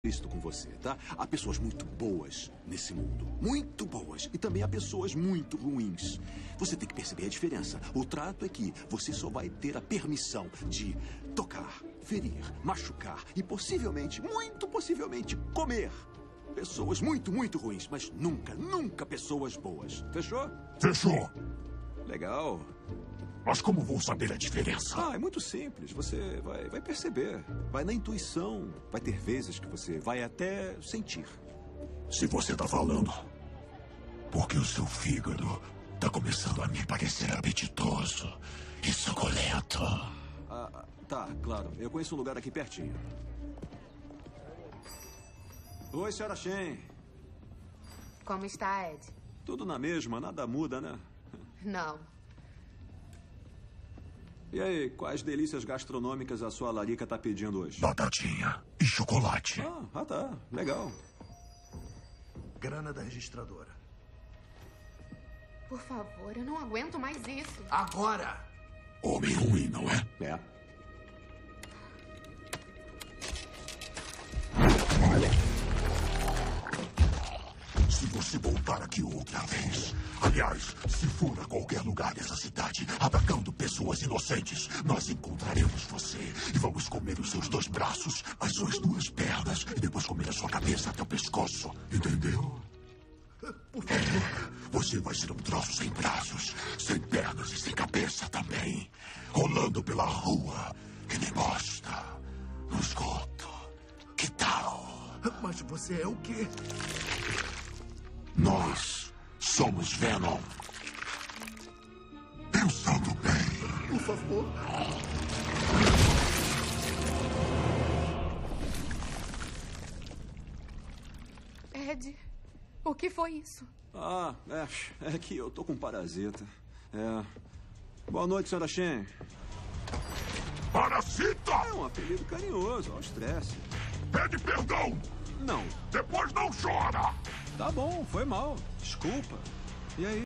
explícito com você, tá? Há pessoas muito boas nesse mundo. Muito boas. E também há pessoas muito ruins. Você tem que perceber a diferença. O trato é que você só vai ter a permissão de tocar, ferir, machucar e possivelmente, muito possivelmente, comer pessoas muito, muito ruins. Mas nunca, nunca pessoas boas. Fechou? Fechou. Legal. Mas como vou saber a diferença? É muito simples. Você vai perceber. Vai na intuição. Vai ter vezes que você vai até sentir. Se você tá falando, porque o seu fígado tá começando a me parecer apetitoso e suculento. Tá, claro. Eu conheço um lugar aqui pertinho. Oi, Sra. Shen. Como está, Ed? Tudo na mesma, nada muda, né? Não. E aí, quais delícias gastronômicas a sua larica tá pedindo hoje? Batatinha e chocolate. Tá. Legal. Grana da registradora. Por favor, eu não aguento mais isso. Agora! Homem ruim, não é? É. Se você voltar aqui outra vez, aliás, se for a qualquer lugar dessa cidade, atacando pessoas inocentes, nós encontraremos você e vamos comer os seus 2 braços, as suas 2 pernas e depois comer a sua cabeça até o pescoço. Entendeu? Por favor. Você vai ser um troço sem braços, sem pernas e sem cabeça também. Rolando pela rua, que nem bosta, no esgoto. Que tal? Mas você é o quê? Nós somos Venom. Pensando bem. Por favor. Ed, o que foi isso? É que eu tô com parasita. Boa noite, Sra. Shen. Parasita! É um apelido carinhoso ao estresse. Pede perdão! Não. Depois não chora! Tá bom, foi mal. Desculpa. E aí?